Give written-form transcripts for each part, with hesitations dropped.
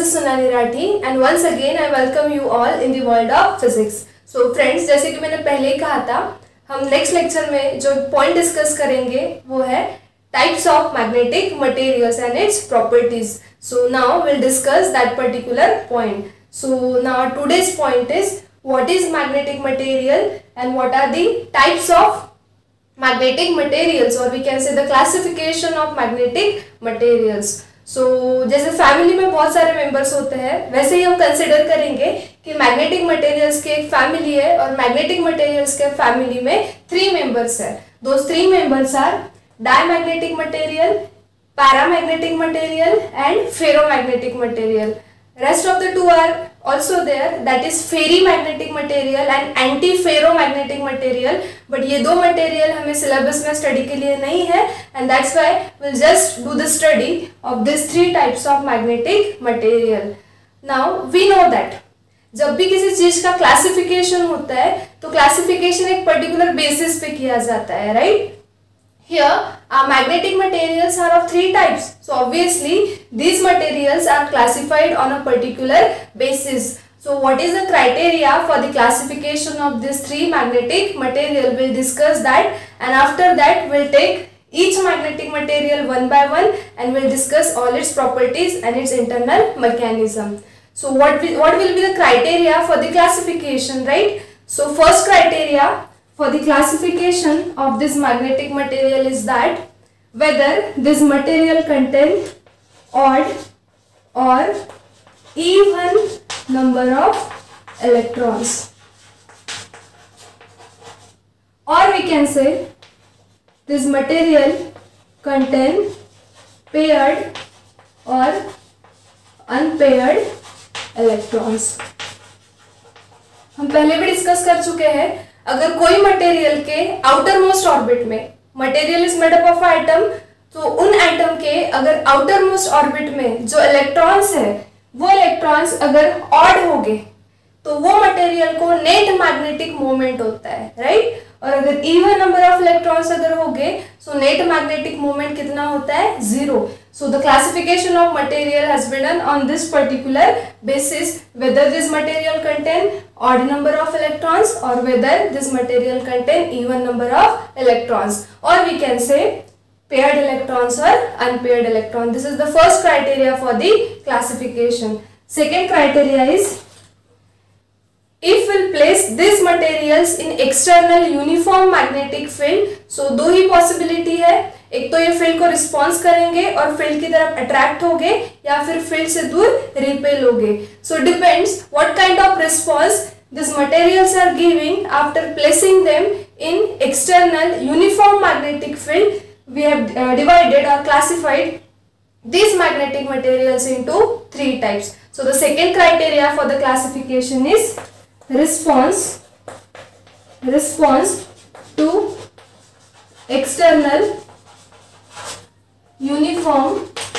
is Sonali Rathi and once again I welcome you all in the world of physics. So friends, जैसे कि मैंने पहले ही कहा था, हम नेक्स्ट लेक्चर में जो पॉइंट डिस्कस करेंगे वो है types of magnetic materials and its properties. So now we'll discuss that particular point. So now today's point is what is magnetic material and what are the types of magnetic materials, or we can say the classification of magnetic materials. So जैसे family में बहुत सारे members होते हैं, वैसे ही हम consider करेंगे कि मैग्नेटिक मटेरियल्स की एक फैमिली है और मैग्नेटिक मटेरियल्स के फैमिली में 3 मेंबर्स है. Those 3 members are diamagnetic material, paramagnetic material and ferromagnetic material. Rest of the two are also there, that is ferrimagnetic material and anti-ferromagnetic material. But ये दो material हमें syllabus में study के लिए नहीं है, and that's why we'll just do the study of these 3 types of magnetic material. Now we know that जब भी किसी चीज का क्लासिफिकेशन होता है तो क्लासिफिकेशन एक पर्टिकुलर बेसिस पे किया जाता है, right? Here, our magnetic materials are of 3 types. So obviously, these materials are classified on a particular basis. So what is the criteria for the classification of these 3 magnetic material? We'll discuss that, and after that, we'll take each magnetic material one by one, and we'll discuss all its properties and its internal mechanism. So what will be the criteria for the classification, right? So first criteria for the classification of this magnetic material is that whether this material contain odd or even number of electrons, or we can say this material contain paired or unpaired electrons. हम पहले भी discuss कर चुके हैं, अगर कोई material के outermost orbit में, material is made up of atom, तो उन एटम के अगर आउटर मोस्ट ऑर्बिट में जो इलेक्ट्रॉन्स है वो इलेक्ट्रॉन्स अगर ऑड होंगे तो वो मटेरियल को नेट मैग्नेटिक मोमेंट होता है, राइट? और अगर इवन नंबर ऑफ इलेक्ट्रॉन्स अगर होंगे सो नेट मैग्नेटिक मोमेंट कितना होता है? 0. So the classification of material has been done on this particular basis, whether this material contain odd number of electrons or whether this material contain even number of electrons, or we can say paired electrons or unpaired electrons. This is the first criteria for the classification. Second criteria is if we'll place these materials in external uniform magnetic field. So दो ही possibility है, एक तो ये field को response करेंगे और field की तरफ अट्रैक्ट होंगे या फिर फील्ड से दूर रिपेल होंगे. So depends what kind of response this materials are giving after placing them in external uniform magnetic field. We have divided और classified these magnetic materials into 3 types. So the second criteria for the classification is response to external uniform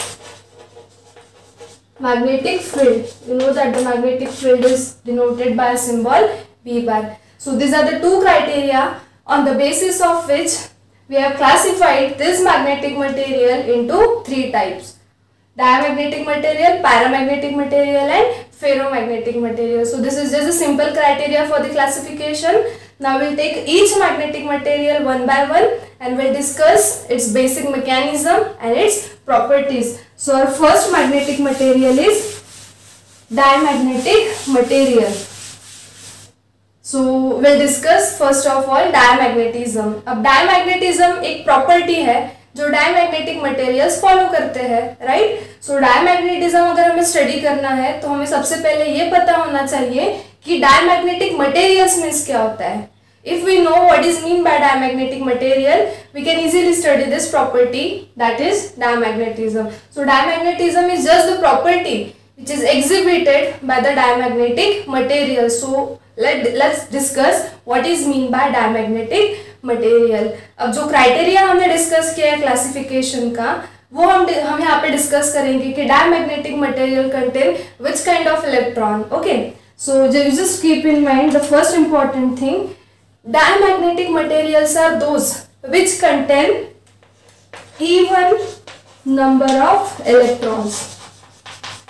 magnetic field. You know that the magnetic field is denoted by a symbol B bar. So these are the 2 criteria on the basis of which we have classified this magnetic material into 3 types: diamagnetic material, paramagnetic material and ferromagnetic material. So this is just a simple criteria for the classification. Now we'll take each magnetic material one by one and we'll discuss its basic mechanism and its properties. So our first magnetic material is diamagnetic material. So we'll discuss first of all diamagnetism. अब diamagnetism एक property है जो diamagnetic materials follow करते हैं, right? सो diamagnetism अगर हमें study करना है तो हमें सबसे पहले ये पता होना चाहिए कि डायमैग्नेटिक मटेरियल्स मींस क्या होता है. If we know what is mean by diamagnetic material we can easily study this property, that is diamagnetism. So diamagnetism is just the property which is exhibited by the diamagnetic material. So let's discuss what is mean by diamagnetic material. अब जो criteria हमने discuss किया है classification का वो हम यहाँ पे डिस्कस करेंगे कि diamagnetic material contain which kind of electron. Okay, so just keep in mind the first important thing, diamagnetic materials are those which contain even number of electrons.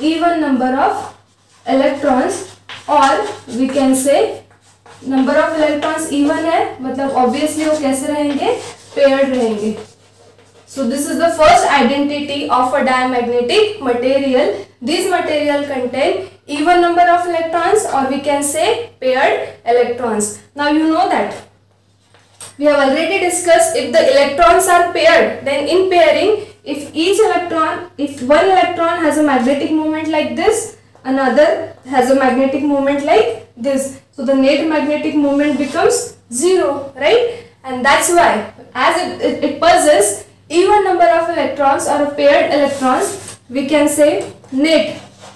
even number of electrons, or we can say number of electrons even है, मतलब obviously वो कैसे रहेंगे, paired रहेंगे. So this is the first identity of a diamagnetic material. This material contain even number of electrons, or we can say paired electrons. Now you know that we have already discussed if the electrons are paired, then in pairing, if one electron has a magnetic moment like this, another has a magnetic moment like this, so the net magnetic moment becomes 0, right? And that's why, as it possesses even number of electrons or paired electrons, we can say net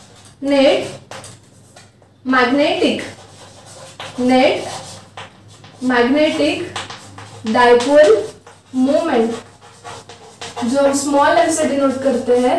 magnetic dipole moment, जो हम small m से denote करते हैं,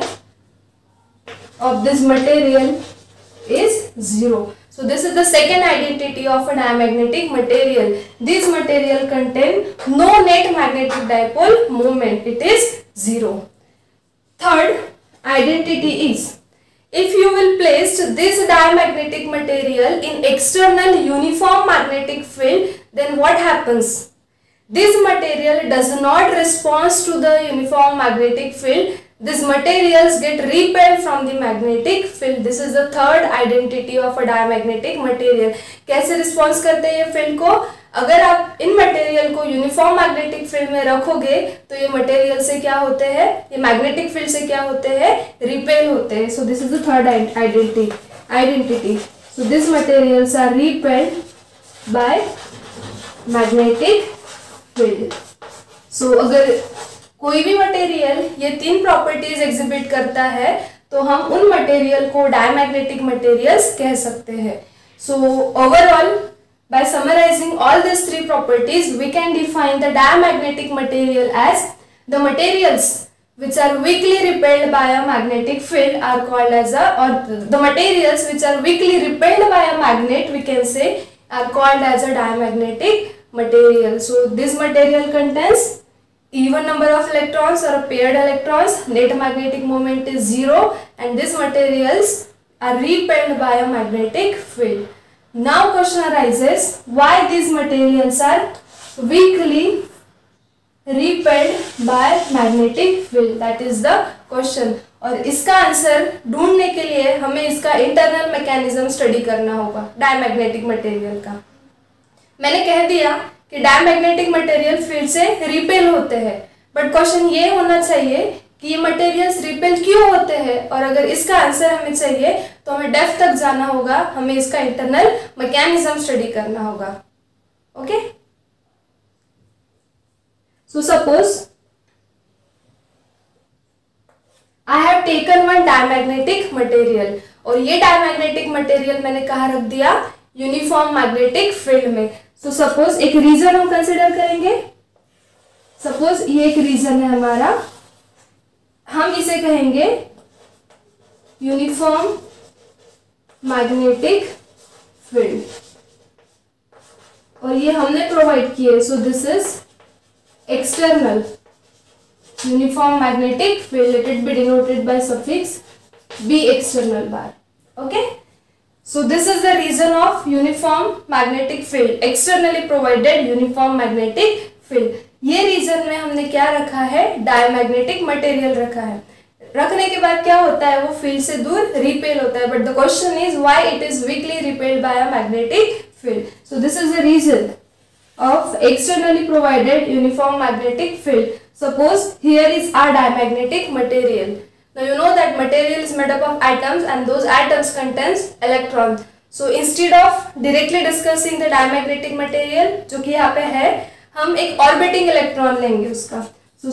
of this material is 0. So this is the second identity of a diamagnetic material. This material contain no net magnetic dipole moment. It is 0. Third identity is, if you will place this diamagnetic material in external uniform magnetic field, then what happens? This material does not respond to the uniform magnetic field. These materials get repelled from the magnetic field. This is the third identity of a diamagnetic material. कैसे response करते हैं ये field को? अगर आप इन material को uniform magnetic field में रखोगे तो ये मटेरियल से क्या होते हैं, ये मैग्नेटिक फील्ड से क्या होते हैं, रिपेल होते हैं. So this is the third identity. So this materials are repelled by magnetic field. So अगर कोई भी मटेरियल ये तीन प्रॉपर्टीज एग्जिबिट करता है तो हम उन मटेरियल को डायमैग्नेटिक मटेरियल्स कह सकते हैं. So overall, by summarizing all these three properties, we can define the diamagnetic material as the materials which are weakly repelled by a magnetic field are called as the materials which are weakly repelled by a magnet, we can say, are called as a diamagnetic material. So this material contains even number of electrons or paired electrons, net magnetic moment is 0, and these materials are repelled by a magnetic field. Now question arises, why these materials are weakly repelled by magnetic field? That is the question. और इसका answer ढूंढने के लिए हमें इसका internal mechanism study करना होगा diamagnetic material का. मैंने कह दिया कि डायमैग्नेटिक मटेरियल फील्ड से रिपेल होते हैं, बट क्वेश्चन ये होना चाहिए कि ये मटेरियल्स रिपेल क्यों होते हैं, और अगर इसका आंसर हमें चाहिए तो हमें डेप्थ तक जाना होगा, हमें इसका इंटरनल मैकेनिज्म स्टडी करना होगा. Okay, so suppose I have taken one diamagnetic material, और ये डायमैग्नेटिक मटेरियल मैंने कहाँ रख दिया, यूनिफॉर्म मैग्नेटिक फील्ड में. सो सपोज एक रीजन हम कंसिडर करेंगे. सपोज ये एक रीजन है हमारा, हम इसे कहेंगे यूनिफॉर्म मैग्नेटिक फील्ड, और ये हमने प्रोवाइड किए. So this is external uniform magnetic field. Let it be denoted by suffix B external bar. Okay, so this is the reason of uniform magnetic field, externally provided uniform magnetic field. ये region में हमने क्या रखा है, diamagnetic material रखा है. रखने के बाद क्या होता है, वो फील्ड से दूर रिपेल होता है, but the question is why it is weakly repelled by a magnetic field. So this is the region of externally provided uniform magnetic field. Suppose here is our diamagnetic material. Now you know that material is made up of atoms and those atoms contains electrons. So instead of directly discussing the diamagnetic material जो कि यहाँ पे है, हम एक orbiting electron लेंगे उसका. So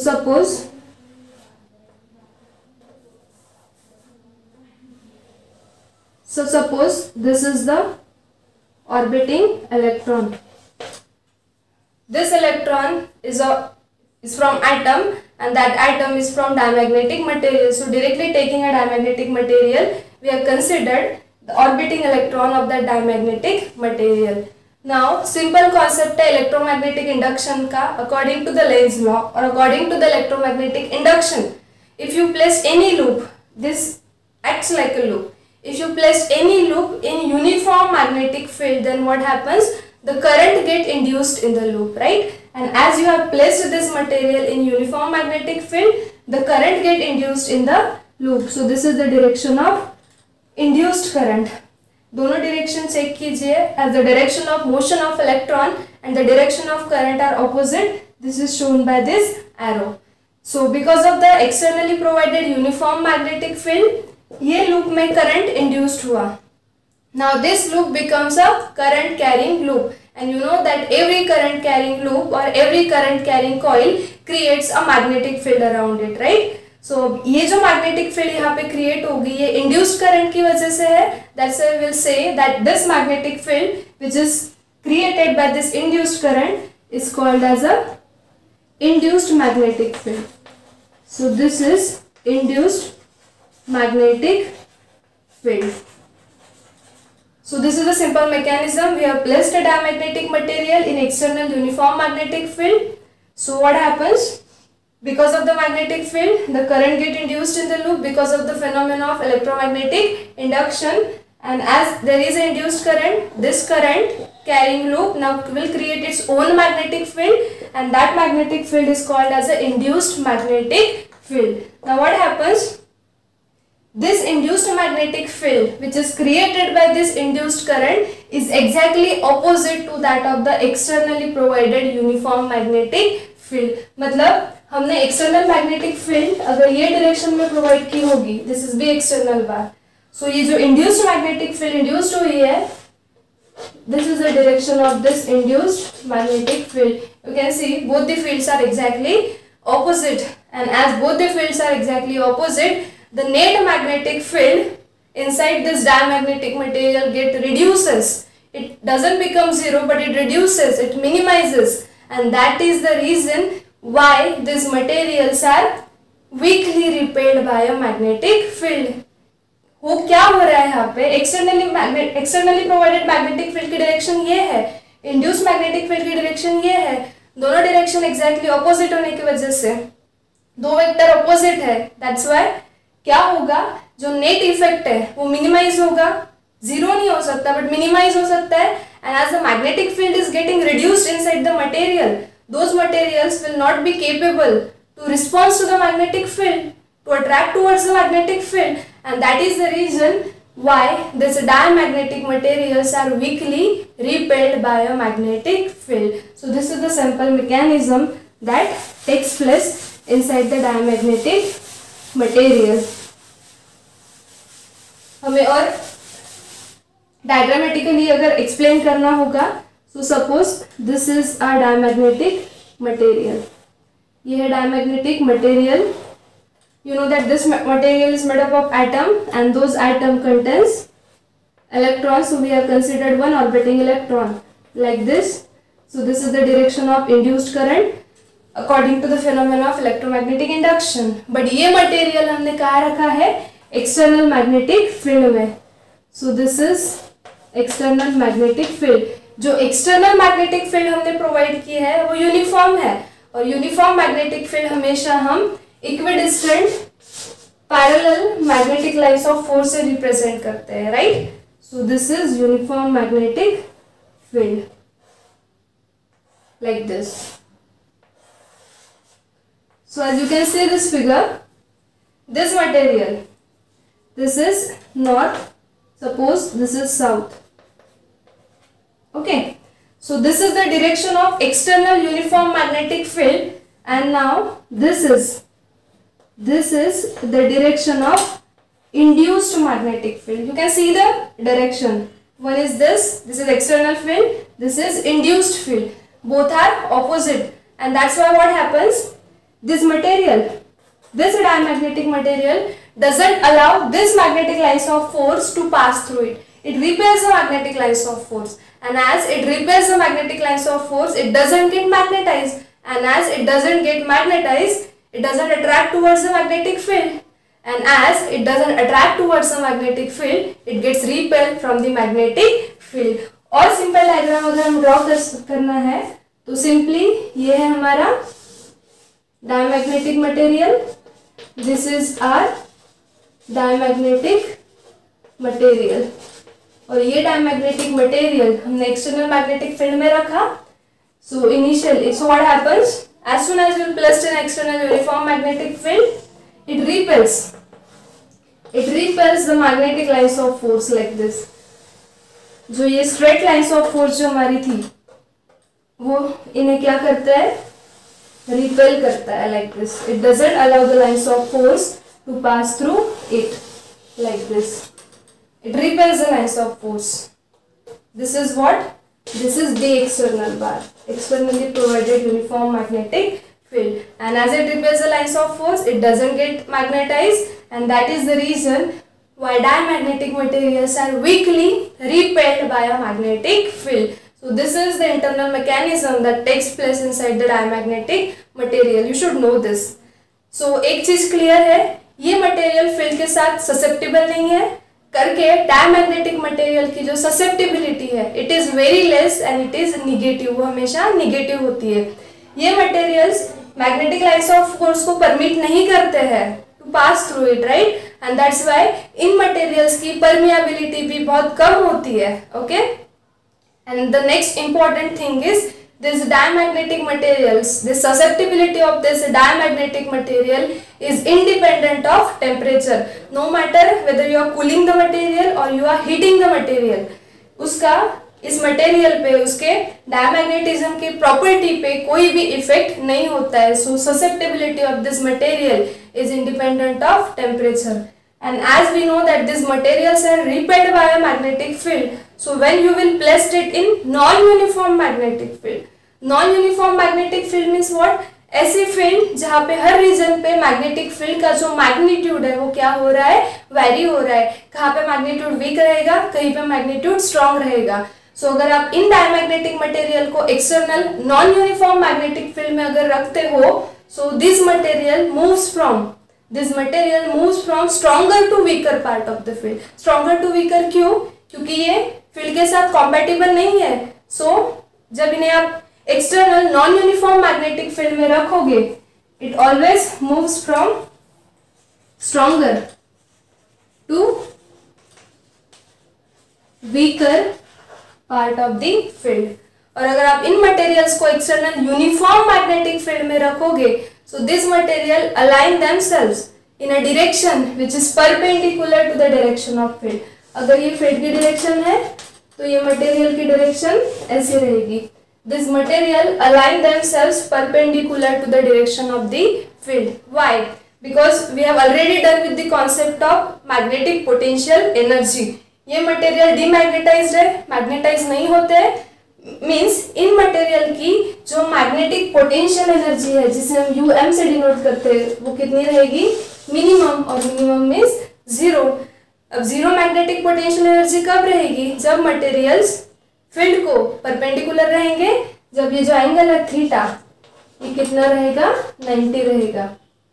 suppose this is the orbiting electron. This electron is from atom and that atom is from diamagnetic material. So directly taking a diamagnetic material, we have considered the orbiting electron of that diamagnetic material. Now simple concept है electromagnetic induction का. According to the Lenz's law or according to the electromagnetic induction, if you place any loop, this acts like a loop. If you place any loop in uniform magnetic field, then what happens? The current get induced in the loop, right? And as you have placed this material in uniform magnetic field, the current get induced in the loop. So this is the direction of induced current. दोनों direction check कीजिए. As the direction of motion of electron and the direction of current are opposite, this is shown by this arrow. So because of the externally provided uniform magnetic field, ये loop में current induced हुआ. Now this loop becomes a current carrying loop, and you know that every current carrying loop or every current carrying coil creates a magnetic field around it, right? So ये जो magnetic field यहाँ पे create होगी ये induced current की वजह से है. That's why we will say that this magnetic field which is created by this induced current is called as a induced magnetic field. So this is induced magnetic field. So this is a simple mechanism. We have placed a diamagnetic material in external uniform magnetic field. So what happens? Because of the magnetic field, the current get induced in the loop because of the phenomenon of electromagnetic induction. And as there is an induced current, this current carrying loop now will create its own magnetic field, and that magnetic field is called as an induced magnetic field. Now what happens? This induced magnetic field which is created by this induced current is exactly opposite to that of the externally provided uniform magnetic field. मतलब हमने external magnetic field अगर ये direction में provide की होगी, this is भी external बार. So ये जो induced magnetic field induced हुई है, this is the direction of this induced magnetic field. You can see both the fields are exactly opposite, and as both the fields are exactly opposite, the net magnetic field inside this diamagnetic material reduces. It doesn't become zero, but it reduces, it minimizes, and that is the reason why these materials are weakly repelled by a magnetic field. वो क्या हो रहा है यहाँ पे? Externally provided magnetic field की direction ये है, इंड्यूस्ड मैग्नेटिक फील्ड की डायरेक्शन ये है. दोनों डायरेक्शन एग्जैक्टली ऑपोजिट होने की वजह से दो वेक्टर ऑपोजिट है. दैट्स व्हाई क्या होगा, जो नेट इफेक्ट है वो मिनिमाइज होगा. जीरो नहीं हो सकता बट मिनिमाइज हो सकता है. And as the magnetic field is getting reduced inside the material, those materials will not be capable to response to the magnetic field, to attract towards the magnetic field, and that is the reason why these diamagnetic materials are weakly repelled by a magnetic field. So this is the simple mechanism that takes place inside the diamagnetic material. हमें और diagrammatically अगर explain करना होगा, so suppose this is our diamagnetic material. ये है diamagnetic material. You know that this material is made up of atom, and those atom contains electrons. So we have considered one orbiting electron like this. So this is the direction of induced current according to the phenomenon of electromagnetic induction. But ये material हमने कहाँ रखा है? External magnetic field में. So this is external magnetic field. जो external magnetic field हमने provide की है वो uniform है, और uniform magnetic field हमेशा हम equidistant parallel magnetic lines of force से रिप्रेजेंट करते हैं, right? So this is uniform magnetic field like this. So as you can see this figure, this material, this is north, suppose this is south. Okay, so this is the direction of external uniform magnetic field, and now this is the direction of induced magnetic field. You can see the direction. One is this is external field, this is induced field. Both are opposite, and that's why what happens, this material, this diamagnetic material doesn't allow this magnetic lines of force to pass through it. It repels the magnetic lines of force, and as it repels the magnetic lines of force, it doesn't get magnetized, and as it doesn't get magnetized, it doesn't attract towards the magnetic field, and as it doesn't attract towards the magnetic field, it gets repelled from the magnetic field. और simple diagram अगर हम draw करना है तो simply ये है हमारा diamagnetic material, this is our diamagnetic material, और ये डायमैग्नेटिक मटेरियल हमने एक्सटर्नल मैग्नेटिक फील्ड में रखा. So initially, so what happens, as soon as you placed an external uniform magnetic field, it repels the magnetic lines of force like this. जो ये straight lines of force जो हमारी थी, वो इन्हें क्या करता है, repel करता है like this. It doesn't allow the lines of force to pass through it like this. It repels the lines of force. This is what? This is the external bar, externally provided uniform magnetic field, and as it repels the lines of force, it doesn't get magnetized, and that is the reason why diamagnetic materials are weakly repelled by a magnetic field. So this is the internal mechanism that takes place inside the diamagnetic material. You should know this. So एक चीज clear है, ये material field के साथ susceptible नहीं है करके diamagnetic material की जो ससेप्टिबिलिटी है, it is very less and it is negative, वो हमेशा निगेटिव होती है. ये materials magnetic lines of force को परमिट नहीं करते हैं to pass through it, right, and that's why इन मटेरियल्स की परमिएबिलिटी भी बहुत कम होती है. Okay, and the next important thing is this diamagnetic materials, the susceptibility of this diamagnetic material is independent of temperature. No matter whether you are cooling the material or you are heating the material, उसका इस material पे, उसके diamagnetism की property पे कोई भी effect नहीं होता है. So susceptibility of this material is independent of temperature. And as we know that these materials are repelled by a magnetic field, so when you will place it in non-uniform magnetic field, non-uniform magnetic field means what? ऐसी field जहाँ पे हर region पे magnetic field का जो magnitude है वो क्या हो रहा है, वेरी हो रहा है. कहाँ पे मैग्नीट्यूड वीक रहेगा, कहीं पे मैग्नीट्यूड स्ट्रॉन्ग रहेगा. सो अगर आप इन डायमैग्नेटिक मटेरियल को external non uniform magnetic field में अगर रखते हो, so this material moves from stronger to weaker part of the field. Stronger to weaker क्यों? क्योंकि ये फील्ड के साथ कॉम्पैटिबल नहीं है. सो जब इन्हें आप external non uniform magnetic field में रखोगे, it always moves from stronger to weaker part of the field. और अगर आप इन मटेरियल्स को एक्सटर्नल यूनिफॉर्म मैग्नेटिक फील्ड में रखोगे, so this material align themselves in a direction which is perpendicular to the direction of field. अगर ये field की डायरेक्शन है तो ये मटेरियल की डायरेक्शन ऐसी रहेगी. This material align themselves perpendicular to the direction of the field. Why? Because we have already done with the concept of magnetic potential energy. ये मटेरियल डीमैग्नेटाइज्ड है, मैग्नेटाइज नहीं होते हैं, मीन्स इन मटेरियल की जो magnetic potential energy है जिसे हम यूएम से डिनोट करते हैं, वो कितनी रहेगी, मिनिमम, और मिनिमम मीन्स जीरो. अब जीरो मैग्नेटिक पोटेंशियल एनर्जी कब रहेगी, जब मटेरियल्स फील्ड को परपेंडिकुलर रहेंगे, जब ये जो एंगल है थीटा, ये कितना रहेगा, 90 रहेगा.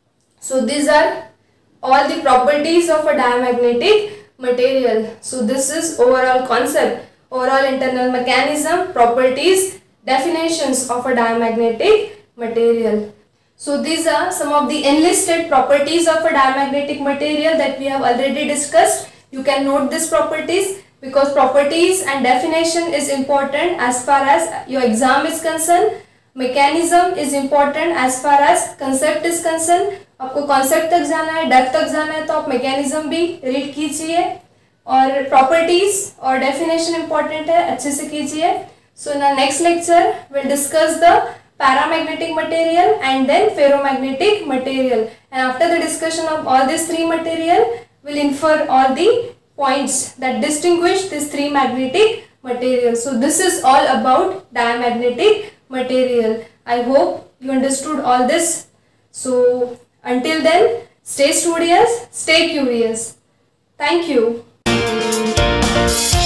So this are all the properties of a diamagnetic material. So this is overall concept, overall internal mechanism, properties, definitions of a diamagnetic material. So these are some of the enlisted properties of a diamagnetic material that we have already discussed. You can note these properties, because properties and definition is important as far as your exam is concerned. Mechanism is important as far as concept is concerned. आपको concept तक जाना है, depth तक जाना है, तो आप mechanism भी read कीजिए, और properties और definition important है, अच्छे से कीजिए. So in our next lecture we'll discuss the paramagnetic material and then ferromagnetic material, and after the discussion of all these three material we'll infer all the points that distinguish these three magnetic materials. So this is all about diamagnetic material. I hope you understood all this. So until then, stay studious, stay curious. Thank you.